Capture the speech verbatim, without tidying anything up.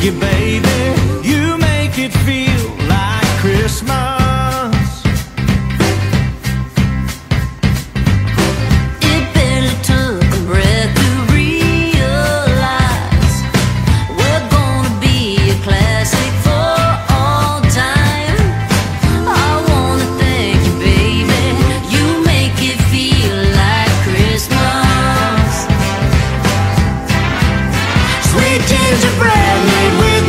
you, baby. You make it feel like Christmas. It barely took a breath to realize we're gonna be a classic for all time. I wanna thank you, baby. You make it feel like Christmas. Sweet gingerbread made with